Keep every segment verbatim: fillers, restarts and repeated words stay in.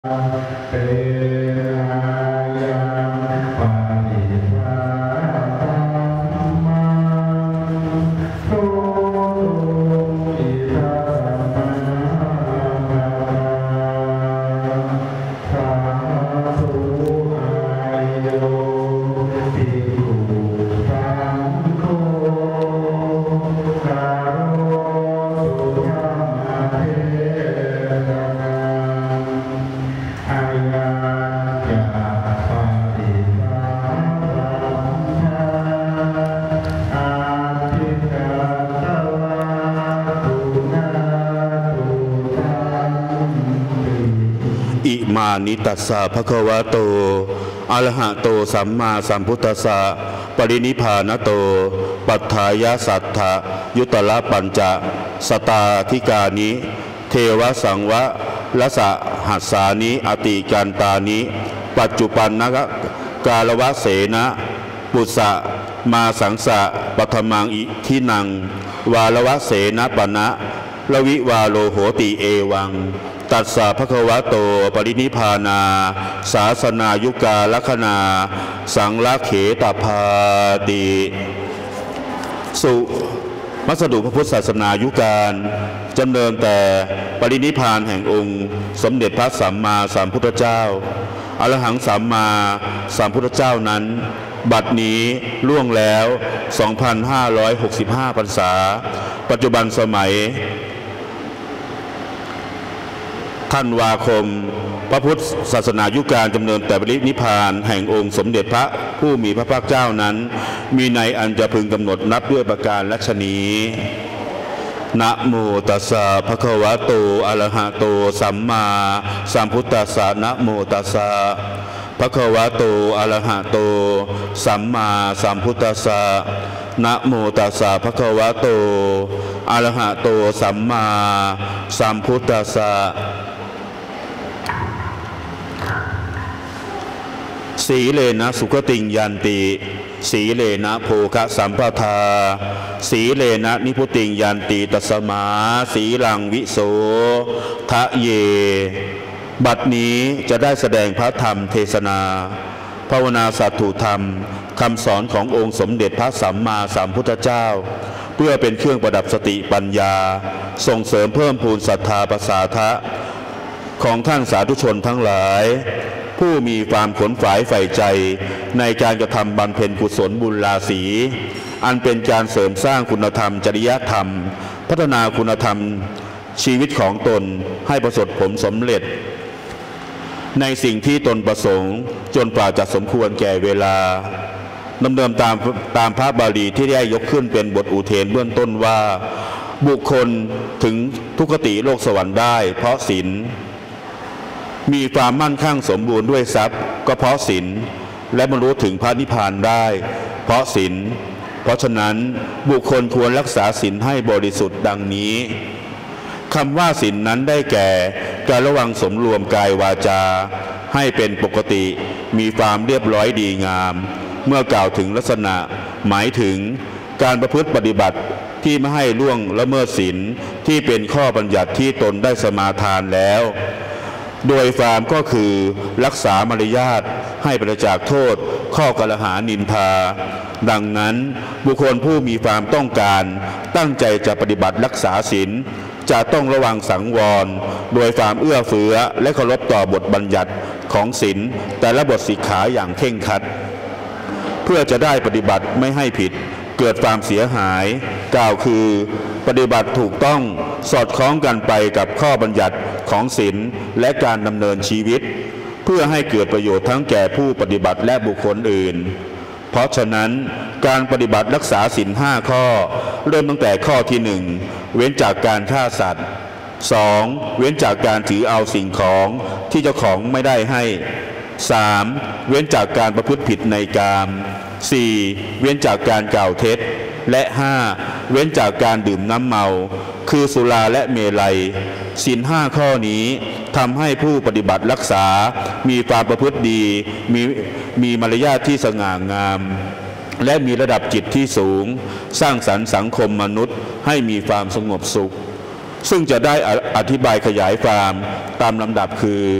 อิมานิตัสสะภะคะวะโตอะระหะโตสัมมาสัมพุทธัสสะปรินิพพานโตปัฏฐายาสัทธะยุตละปัญจสตาธิกานิเทวสังวะละสะหัสสานิอติกันตานิปัจจุปันนะกาลวะเสนะปุสะมาสังสะปัทมังอิทินังวาลวะเสนะปนะละวิวาโลโหติเอวังตัสสะภะคะวะโตปรินิพพานาศาสนายุกาลัคนาสังละเขตพาติสุมัสดุพระพุทธศาสนายุการจำเริญแต่ปรินิพพานแห่งองค์สมเด็จพระสัมมาสัมพุทธเจ้าอรหังสัมมาสัมพุทธเจ้านั้นบัดนี้ล่วงแล้ว สองพันห้าร้อยหกสิบห้า พรรษาปัจจุบันสมัยธันวาคมพระพุทธศาสนายุการจำเนินแต่ปรินิพพานแห่งองค์สมเด็จพระผู้มีพระภาคเจ้านั้นมีในอันจะพึงกำหนดนับด้วยประการลักษณีนะโมตัสสะภะคะวะโตอะระหะโตสัมมาสัมพุทธัสสะนะโมตัสสะภะคะวะโตอะระหะโตสัมมาสัมพุทธัสสะนะโมตัสสะภะคะวะโตอะระหะโตสัมมาสัมพุทธัสสะสีเลนะสุขติงยันติสีเลนะโภคะสัมปทาสีเลนะนิพุติงยันติตัสมาสีลังวิโสทะเยบัดนี้จะได้แสดงพระธรรมเทศนาภาวนาสัตถุธรรมคำสอนขององค์สมเด็จพระสัมมาสัมพุทธเจ้าเพื่อเป็นเครื่องประดับสติปัญญาส่งเสริมเพิ่มพูนศรัทธาประสาทะของท่านสาธุชนทั้งหลายผู้มีความขนฝายใฝ่ใจในการกระทำบำเพ็ญกุศลบุญราศีอันเป็นการเสริมสร้างคุณธรรมจริยธรรมพัฒนาคุณธรรมชีวิตของตนให้ประสบผลสำเร็จในสิ่งที่ตนประสงค์จนกว่าจะสมควรแก่เวลาดำเนินตามตามพระบาลีที่ได้ยกขึ้นเป็นบทอุเทนเบื้องต้นว่าบุคคลถึงทุกขติโลกสวรรค์ได้เพราะศีลมีความมั่นคงสมบูรณ์ด้วยทรัพย์ก็เพราะศีลและบรรลุถึงพระนิพพานได้เพราะศีลเพราะฉะนั้นบุคคลควรรักษาศีลให้บริสุทธิ์ดังนี้คำว่าศีลนั้นได้แก่การระวังสมรวมกายวาจาให้เป็นปกติมีความเรียบร้อยดีงามเมื่อกล่าวถึงลักษณะหมายถึงการประพฤติปฏิบัติที่ไม่ให้ล่วงละเมิดศีลที่เป็นข้อบัญญัติที่ตนได้สมาทานแล้วโดยฟาร์มก็คือรักษามารยาทให้ปราศจากโทษข้อกล่าวหานินทาดังนั้นบุคคลผู้มีความต้องการตั้งใจจะปฏิบัติรักษาศีลจะต้องระวังสังวรโดยความเอื้อเฟื้อและเคารพต่อบทบัญญัติของศีลแต่ละบทสิกขาอย่างเคร่งครัดเพื่อจะได้ปฏิบัติไม่ให้ผิดเกิดความเสียหายกล่าวคือปฏิบัติถูกต้องสอดคล้องกันไปกับข้อบัญญัติของศีลและการดำเนินชีวิตเพื่อให้เกิดประโยชน์ทั้งแก่ผู้ปฏิบัติและบุคคลอื่นเพราะฉะนั้นการปฏิบัติรักษาศีลห้าข้อเริ่มตั้งแต่ข้อที่หนึ่งเว้นจากการฆ่าสัตว์สองเว้นจากการถือเอาสิ่งของที่เจ้าของไม่ได้ให้สามเว้นจากการประพฤติผิดในกามสี่เว้นจากการกล่าวเท็จและห้าเว้นจากการดื่มน้ำเมาคือสุราและเมลัยศีลห้าข้อนี้ทำให้ผู้ปฏิบัติรักษามีความประพฤติดีมีมีมารยาทที่สง่างามและมีระดับจิตที่สูงสร้างสรรค์สังคมมนุษย์ให้มีความสงบสุขซึ่งจะได้อธิบายขยายความตามลำดับคือ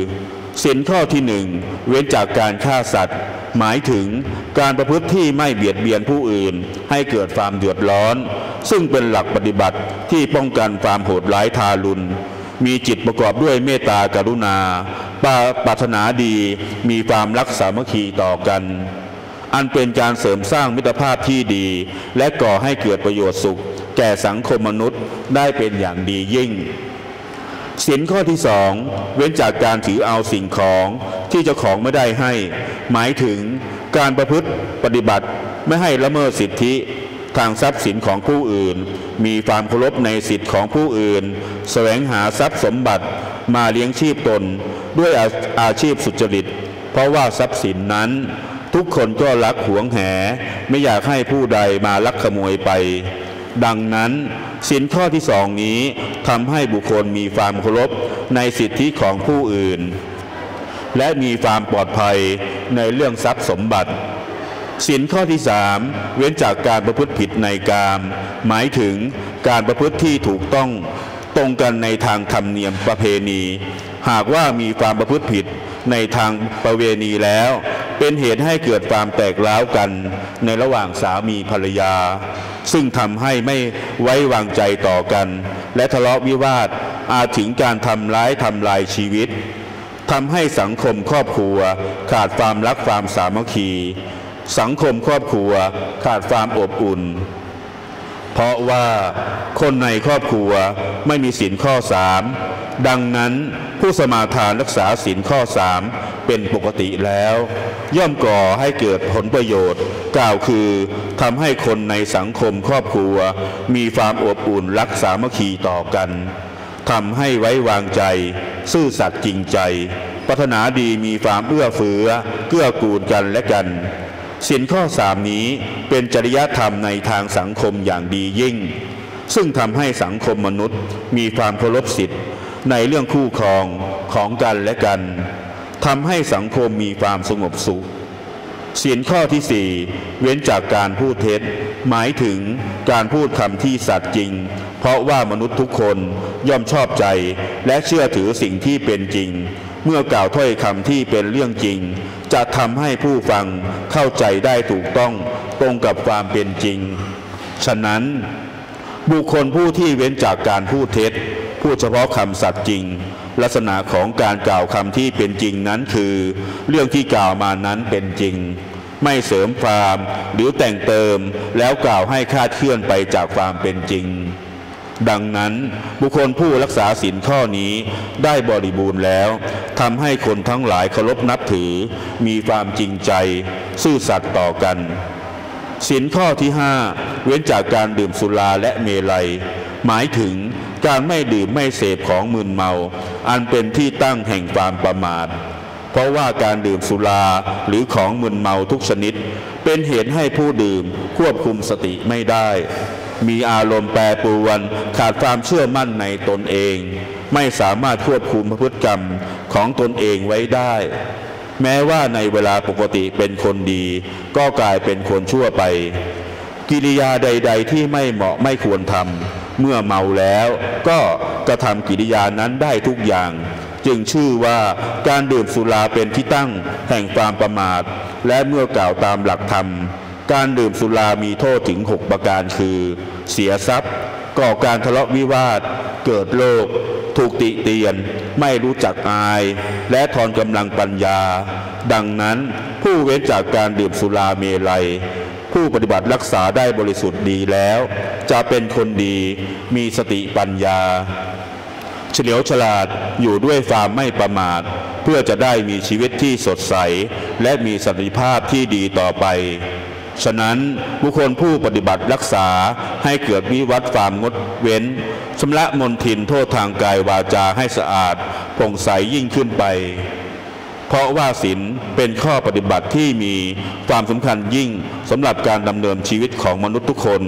ศีลข้อที่หนึ่งเว้นจากการฆ่าสัตว์หมายถึงการประพฤติที่ไม่เบียดเบียนผู้อื่นให้เกิดความเดือดร้อนซึ่งเป็นหลักปฏิบัติที่ป้องกันความโหดร้ายทารุณมีจิตประกอบด้วยเมตตากรุณาปรารถนาดีมีความรักสามัคคีต่อกันอันเป็นการเสริมสร้างมิตรภาพที่ดีและก่อให้เกิดประโยชน์สุขแก่สังคมมนุษย์ได้เป็นอย่างดียิ่งศีลข้อที่สองเว้นจากการถือเอาสิ่งของที่เจ้าของไม่ได้ให้หมายถึงการประพฤติปฏิบัติไม่ให้ละเมิดสิทธิทางทรัพย์สินของผู้อื่นมีความเคารพในสิทธิของผู้อื่นแสวงหาทรัพย์สมบัติมาเลี้ยงชีพตนด้วยอาชีพสุจริตเพราะว่าทรัพย์สินนั้นทุกคนก็รักหวงแหไม่อยากให้ผู้ใดมาลักขโมยไปดังนั้นศีลข้อที่สองนี้ทำให้บุคคลมีความเคารพในสิทธิของผู้อื่นและมีความปลอดภัยในเรื่องทรัพย์สมบัติศีลข้อที่สามเว้นจากการประพฤติผิดในกามหมายถึงการประพฤติที่ถูกต้องตรงกันในทางธรรมเนียมประเพณีหากว่ามีความประพฤติผิดในทางประเวณีแล้วเป็นเหตุให้เกิดความแตกร้าวกันในระหว่างสามีภรรยาซึ่งทำให้ไม่ไว้วางใจต่อกันและทะเลาะวิวาทอาจถึงการทำร้ายทำลายชีวิตทำให้สังคมครอบครัวขาดความรักความสามัคคีสังคมครอบครัวขาดความอบอุ่นเพราะว่าคนในครอบครัวไม่มีศีลข้อสามดังนั้นผู้สมาทานรักษาศีลข้อสามเป็นปกติแล้วย่อมก่อให้เกิดผลประโยชน์กล่าวคือทำให้คนในสังคมครอบครัวมีความอบอุ่นรักสามัคคีต่อกันทำให้ไว้วางใจซื่อสัตย์จริงใจปรารถนาดีมีความเอื้อเฟื้อเกื้อกูลกันและกันศีลข้อสามนี้เป็นจริยธรรมในทางสังคมอย่างดียิ่งซึ่งทำให้สังคมมนุษย์มีความเคารพสิทธิในเรื่องคู่ครองของกันและกันทำให้สังคมมีความสงบสุขศีลข้อที่สี่เว้นจากการพูดเท็จหมายถึงการพูดคำที่สัตย์จริงเพราะว่ามนุษย์ทุกคนย่อมชอบใจและเชื่อถือสิ่งที่เป็นจริงเมื่อกล่าวถ้อยคำที่เป็นเรื่องจริงจะทำให้ผู้ฟังเข้าใจได้ถูกต้องตรงกับความเป็นจริงฉะนั้นบุคคลผู้ที่เว้นจากการพูดเท็จพูดเฉพาะคำสัตย์จริงลักษณะของการกล่าวคำที่เป็นจริงนั้นคือเรื่องที่กล่าวมานั้นเป็นจริงไม่เสริมความหรือแต่งเติมแล้วกล่าวให้คลาดเคลื่อนไปจากความเป็นจริงดังนั้นบุคคลผู้รักษาศีลข้อนี้ได้บริบูรณ์แล้วทำให้คนทั้งหลายเคารพนับถือมีความจริงใจซื่อสัตย์ต่อกันศีลข้อที่ห้าเว้นจากการดื่มสุราและเมลัยหมายถึงการไม่ดื่มไม่เสพของมึนเมาอันเป็นที่ตั้งแห่งความประมาทเพราะว่าการดื่มสุราหรือของมึนเมาทุกชนิดเป็นเหตุให้ผู้ดื่มควบคุมสติไม่ได้มีอารมณ์แปรปรวนขาดความเชื่อมั่นในตนเองไม่สามารถควบคุมพฤติกรรมของตนเองไว้ได้แม้ว่าในเวลาปกติเป็นคนดีก็กลายเป็นคนชั่วไปกิริยาใดๆที่ไม่เหมาะไม่ควรทำเมื่อเมาแล้วก็กระทำกิริยานั้นได้ทุกอย่างจึงชื่อว่าการดื่มสุราเป็นที่ตั้งแห่งความประมาทและเมื่อกล่าวตามหลักธรรมการดื่มสุรามีโทษถึงหกประการคือเสียทรัพย์ก่อการทะเลาะวิวาทเกิดโรคถูกติเตียนไม่รู้จักอายและทอนกำลังปัญญาดังนั้นผู้เว้นจากการดื่มสุราเมลัยผู้ปฏิบัติรักษาได้บริสุทธิ์ดีแล้วจะเป็นคนดีมีสติปัญญาเฉลียวฉลาดอยู่ด้วยความไม่ประมาทเพื่อจะได้มีชีวิตที่สดใสและมีสันติภาพที่ดีต่อไปฉะนั้นบุคคลผู้ปฏิบัติรักษาให้เกิดวิวัตรความงดเว้นชำระมลทินโทษทางกายวาจาให้สะอาดผ่องใสยิ่งขึ้นไปเพราะว่าศีลเป็นข้อปฏิบัติที่มีความสำคัญยิ่งสำหรับการดำเนินชีวิตของมนุษย์ทุกคน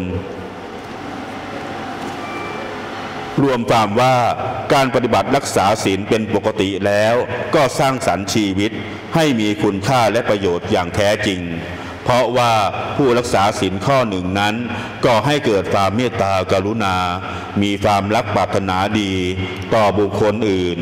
รวมความว่าการปฏิบัติรักษาศีลเป็นปกติแล้วก็สร้างสรรค์ชีวิตให้มีคุณค่าและประโยชน์อย่างแท้จริงเพราะว่าผู้รักษาศีลข้อหนึ่งนั้นก่อให้เกิดความเมตตากรุณามีความรักปรารถนาดีต่อบุคคลอื่นเป็น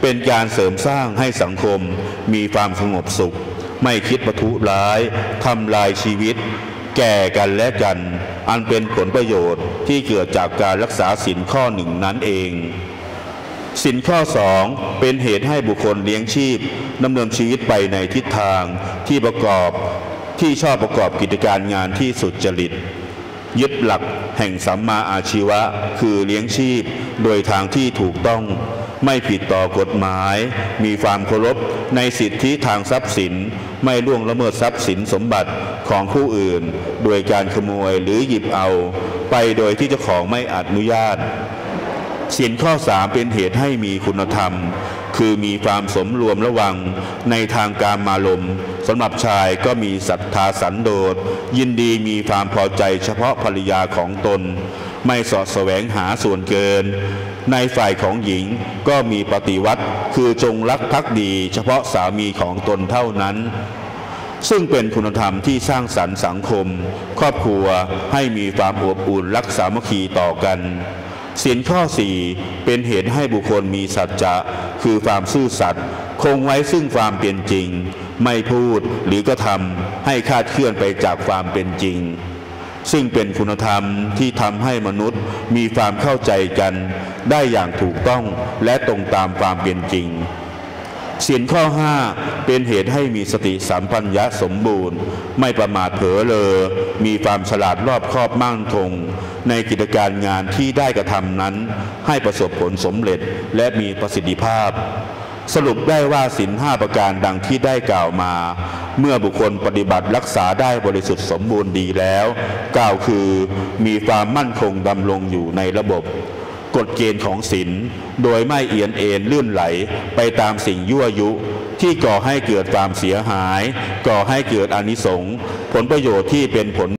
เป็นการเสริมสร้างให้สังคมมีความสงบสุขไม่คิดประทุร้ายทำลายชีวิตแก่กันและกันอันเป็นผลประโยชน์ที่เกิดจากการรักษาศีลข้อหนึ่งนั้นเองศีลข้อสองเป็นเหตุให้บุคคลเลี้ยงชีพดำเนินชีวิตไปในทิศทางที่ประกอบที่ชอบประกอบกิจการงานที่สุจริตยึดหลักแห่งสัมมาอาชีวะคือเลี้ยงชีพโดยทางที่ถูกต้องไม่ผิดต่อกฎหมายมีความเคารพในสิทธิทางทรัพย์สินไม่ล่วงละเมิดทรัพย์สินสมบัติของผู้อื่นโดยการขโมยหรือหยิบเอาไปโดยที่เจ้าของไม่อนุญาตศีลข้อสามเป็นเหตุให้มีคุณธรรมคือมีความสมรวมระวังในทางกามารมณ์สำหรับชายก็มีศรัทธาสันโดษยินดีมีความพอใจเฉพาะภรรยาของตนไม่เสาะแสวงหาส่วนเกินในฝ่ายของหญิงก็มีปฏิวัติคือจงรักภักดีเฉพาะสามีของตนเท่านั้นซึ่งเป็นคุณธรรมที่สร้างสรรค์สังคมครอบครัวให้มีความอบอุ่นรักสามัคคีต่อกันศีลข้อสี่เป็นเหตุให้บุคคลมีสัจจะคือความซื่อสัตย์คงไว้ซึ่งความเป็นจริงไม่พูดหรือกระทำให้คลาดเคลื่อนไปจากความเป็นจริงซึ่งเป็นคุณธรรมที่ทำให้มนุษย์มีความเข้าใจกันได้อย่างถูกต้องและตรงตามความเป็นจริงศีลข้อห้าเป็นเหตุให้มีสติสัมปชัญญะสมบูรณ์ไม่ประมาทเผลอเลอมีความฉลาดรอบคอบมั่นคงในกิจการงานที่ได้กระทำนั้นให้ประสบผลสำเร็จและมีประสิทธิภาพสรุปได้ว่าศีลห้าประการดังที่ได้กล่าวมาเมื่อบุคคลปฏิบัติรักษาได้บริสุทธิ์สมบูรณ์ดีแล้วกล่าวคือมีความมั่นคงดำรงอยู่ในระบบกฎเกณฑ์ของศีลโดยไม่เอียงเอ็นลื่นไหลไปตามสิ่งยั่วยุที่ก่อให้เกิดความเสียหายก่อให้เกิดอานิสงส์ผลประโยชน์ที่เป็นผล